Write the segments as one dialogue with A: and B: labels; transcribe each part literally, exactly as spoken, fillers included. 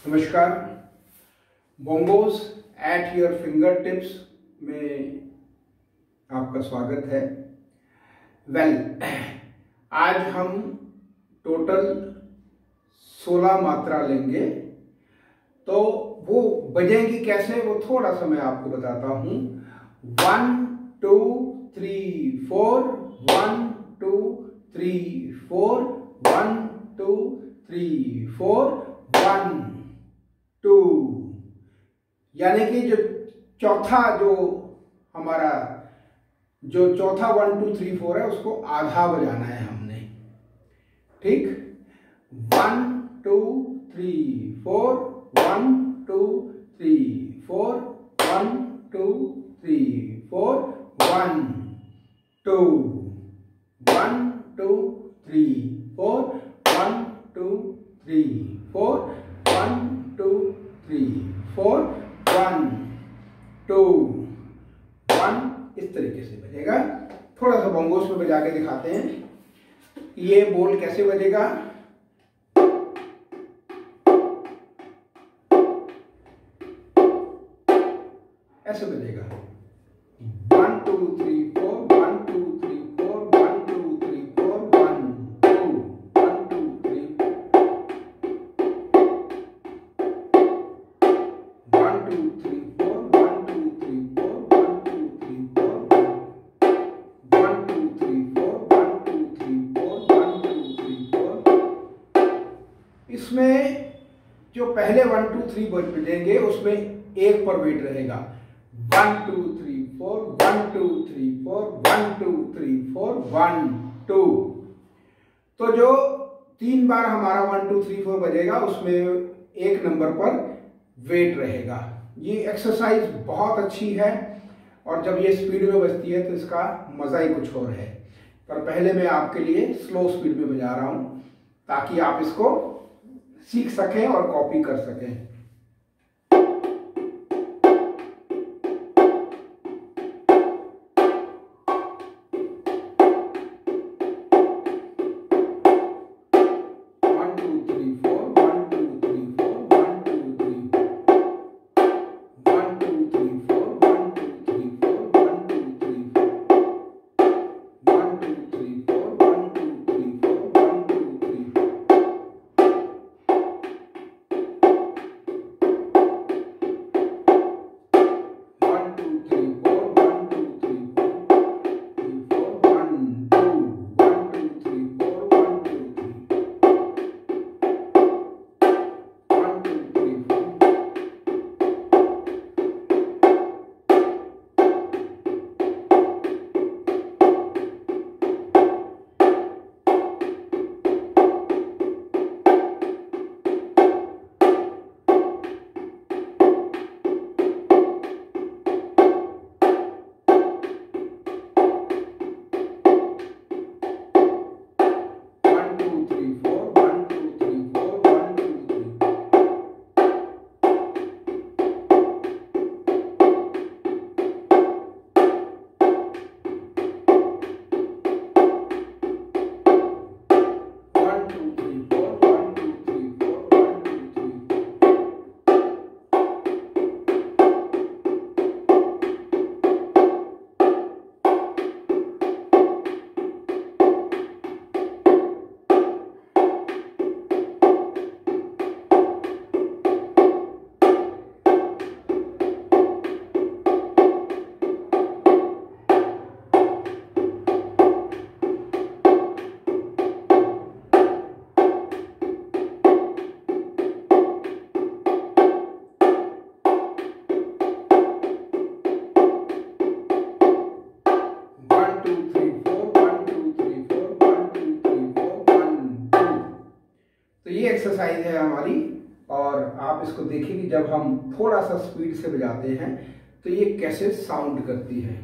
A: नमस्कार। Bongos at your fingertips में आपका स्वागत है। वेल well, आज हम टोटल सोलह मात्रा लेंगे, तो वो बजेंगी कैसे वो थोड़ा सा मैं आपको बताता हूँ। One two three four, one two three four, one two three four, one two, यानी कि जो चौथा जो हमारा जो चौथा वन टू थ्री फोर है उसको आधा बजाना है हमने। ठीक, one two three four, one two three four, one two three four, one two, one two three four, one two three four, one two three four, one two one, इस तरीके से बजेगा। थोड़ा सा बोंगोस में बजा के दिखाते हैं ये बोल कैसे बजेगा। ऐसे बजेगा one two three four, one two three four, one two three four, one two, one two three, one two three four, one two three four, one two three four, one two three four, one two three four, one two three four. इसमें जो पहले one two three बजेंगे उसमें एक पर wait रहेगा। One two three four, one two three four, one two three four, one two. तो जो तीन बार हमारा वन टू थ्री फोर बजेगा उसमें एक नंबर पर वेट रहेगा। ये एक्सरसाइज बहुत अच्छी है और जब ये स्पीड में बजती है तो इसका मजा ही कुछ और है। पर पहले मैं आपके लिए स्लो स्पीड में बजा रहा हूं ताकि आप इसको सीख सकें और कॉपी कर सकें। तो ये एक्सरसाइज है हमारी और आप इसको देखिए कि जब हम थोड़ा सा स्पीड से बजाते हैं तो ये कैसे साउंड करती है।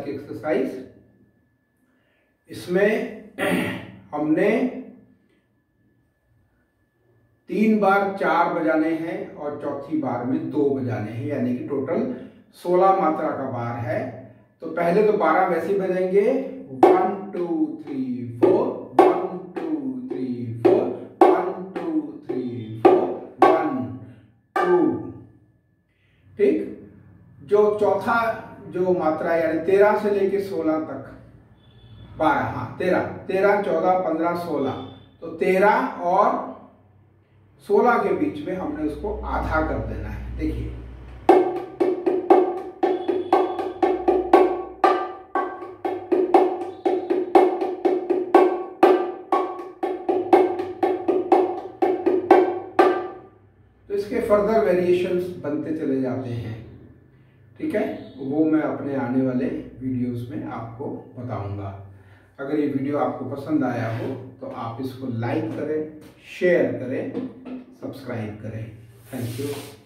A: की एक्सरसाइज। इसमें हमने तीन बार चार बजाने हैं और चौथी बार में दो बजाने हैं, यानी कि टोटल सोलह मात्रा का बार है। तो पहले तो बारह वैसे बजेंगे, one two three four, one two three four, one two three four, one two. ठीक। जो चौथा जो मात्रा यानी तेरह से लेके सोलह तक, बारह, हाँ तेरह, तेरह चौदह पंद्रह सोलह, तो तेरह और सोलह के बीच में हमने उसको आधा कर देना है। देखिए तो इसके फर्दर वेरिएशंस बनते चले जाते हैं। ठीक है, वो मैं अपने आने वाले वीडियोस में आपको बताऊंगा। अगर ये वीडियो आपको पसंद आया हो तो आप इसको लाइक करें, शेयर करें, सब्सक्राइब करें। Thank you.